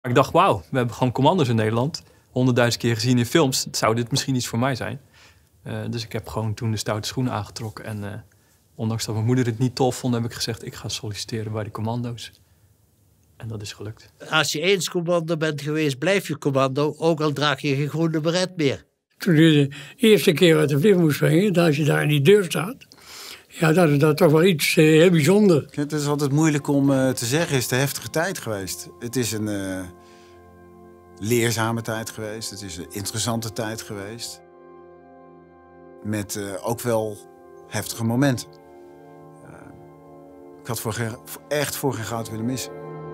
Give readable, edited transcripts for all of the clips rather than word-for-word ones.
Ik dacht, wauw, we hebben gewoon commando's in Nederland. 100.000 keer gezien in films. Zou dit misschien iets voor mij zijn? Dus ik heb gewoon toen de stoute schoenen aangetrokken. En ondanks dat mijn moeder het niet tof vond, heb ik gezegd, ik ga solliciteren bij de commando's. En dat is gelukt. Als je eens commando bent geweest, blijf je commando, ook al draag je geen groene beret meer. Toen je de eerste keer uit de vlieg moest springen, als je daar in die deur staat, ja, dat is dat toch wel iets heel bijzonders. Het is altijd moeilijk om te zeggen, het is de heftige tijd geweest. Het is een leerzame tijd geweest, het is een interessante tijd geweest. Met ook wel heftige momenten. Ik had echt voor geen goud willen missen.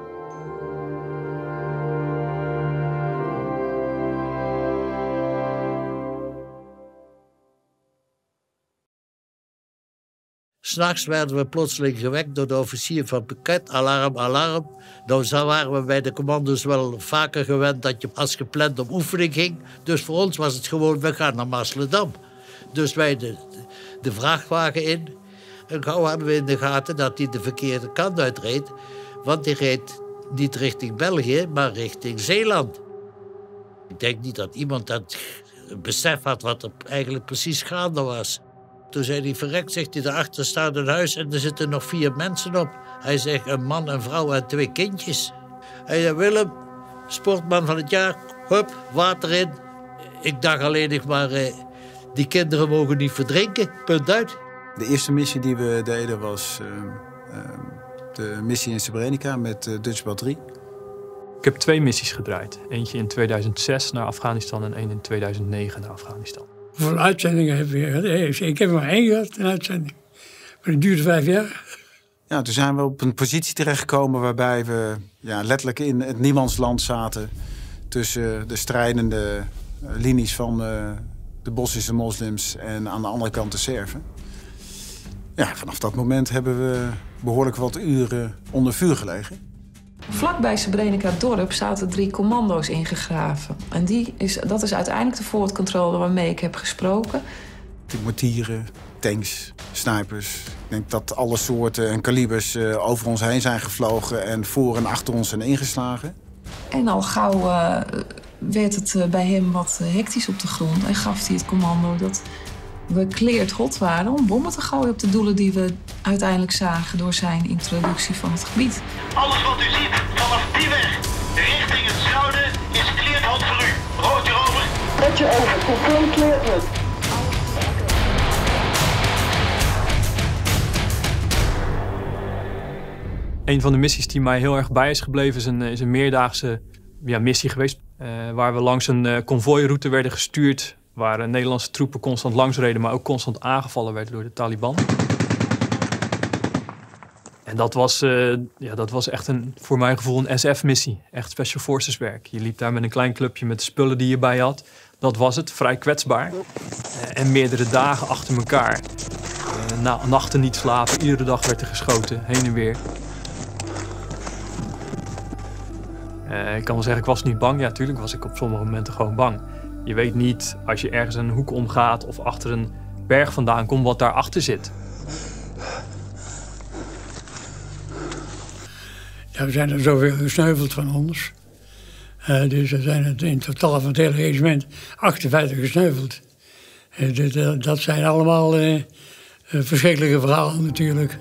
S'nachts werden we plotseling gewekt door de officier van Piket. Alarm, alarm. Nou, zo waren we bij de commando's wel vaker gewend dat je als gepland op oefening ging. Dus voor ons was het gewoon, we gaan naar Maasledam. Dus wij de vrachtwagen in. En gauw hadden we in de gaten dat hij de verkeerde kant uitreed. Want die reed niet richting België, maar richting Zeeland. Ik denk niet dat iemand dat besef had wat er eigenlijk precies gaande was. Toen zei hij, verrekt, zegt hij, daarachter staat een huis en er zitten nog 4 mensen op. Hij zegt, een man, een vrouw en 2 kindjes. Hij zei, Willem, sportman van het jaar, hup, water in. Ik dacht alleen nog maar, die kinderen mogen niet verdrinken, punt uit. De eerste missie die we deden was de missie in Srebrenica met Dutch Batterie. Ik heb 2 missies gedraaid. Eentje in 2006 naar Afghanistan en 1 in 2009 naar Afghanistan. Hoeveel uitzendingen heb je? Ik heb er maar 1 gehad, een uitzending. Maar dat duurde 5 jaar. Ja, toen zijn we op een positie terechtgekomen waarbij we letterlijk in het niemandsland zaten. Tussen de strijdende linies van de Bosnische moslims en aan de andere kant de Serven. Ja, vanaf dat moment hebben we behoorlijk wat uren onder vuur gelegen. Vlakbij Srebrenica dorp zaten 3 commando's ingegraven. En dat is uiteindelijk de forward control waarmee ik heb gesproken. Mortieren, tanks, snipers. Ik denk dat alle soorten en kalibers over ons heen zijn gevlogen en voor en achter ons zijn ingeslagen. En al gauw werd het bij hem wat hectisch op de grond en gaf hij het commando dat we cleared hot waren om bommen te gooien op de doelen die we uiteindelijk zagen door zijn introductie van het gebied. Alles wat u ziet vanaf die weg richting het Schouwen is cleared hot voor u. Roodje over. Roodje over, compleet cleared hot. Een van de missies die mij heel erg bij is gebleven is een meerdaagse missie geweest. Waar we langs een konvooiroute werden gestuurd. Waar Nederlandse troepen constant langs reden, maar ook constant aangevallen werden door de Taliban. En dat was echt voor mijn gevoel een SF-missie. Echt Special Forces werk. Je liep daar met een klein clubje met de spullen die je bij had. Dat was het, vrij kwetsbaar. En meerdere dagen achter elkaar. Nachten niet slapen, iedere dag werd er geschoten, heen en weer. Ik kan wel zeggen, ik was niet bang. Ja, natuurlijk was ik op sommige momenten gewoon bang. Je weet niet, als je ergens een hoek omgaat of achter een berg vandaan komt, wat daarachter zit. Ja, we zijn er zoveel gesneuveld van ons. Dus er zijn in totaal van het hele regiment 58 gesneuveld. Dat zijn allemaal verschrikkelijke verhalen natuurlijk.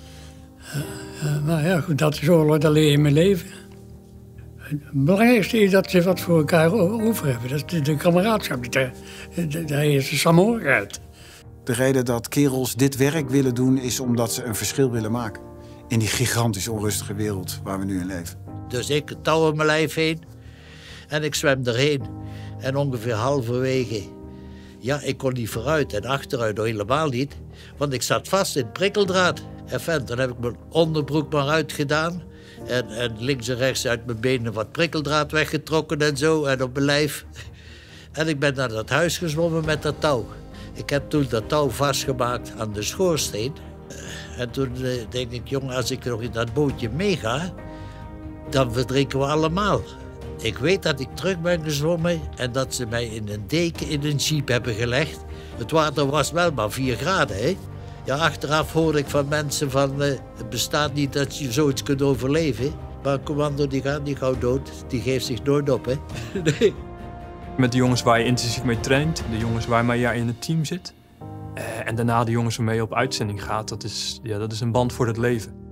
Maar ja, goed, dat is oorlog, dat leer je mee leven. Het belangrijkste is dat ze wat voor elkaar over hebben. Dat is de kameraadschap. Daar is de saamhorigheid. De reden dat kerels dit werk willen doen is omdat ze een verschil willen maken. In die gigantisch onrustige wereld waar we nu in leven. Dus ik touw om mijn lijf heen en ik zwem erheen. En ongeveer halverwege, ja, ik kon niet vooruit en achteruit helemaal niet. Want ik zat vast in het prikkeldraad. En dan heb ik mijn onderbroek maar uitgedaan. En links en rechts uit mijn benen wat prikkeldraad weggetrokken en zo. En op mijn lijf. En ik ben naar dat huis gezwommen met dat touw. Ik heb toen dat touw vastgemaakt aan de schoorsteen. En toen denk ik, jongen, als ik nog in dat bootje meega, dan verdrinken we allemaal. Ik weet dat ik terug ben gezwommen en dat ze mij in een deken in een jeep hebben gelegd. Het water was wel maar 4 graden, hè. Ja, achteraf hoor ik van mensen van, het bestaat niet dat je zoiets kunt overleven. Maar een commando die gaat niet gauw dood. Die geeft zich nooit op, hè. Nee. Met de jongens waar je intensief mee traint, de jongens waarmee je in het team zit. En daarna de jongens waarmee je op uitzending gaat, dat is een band voor het leven.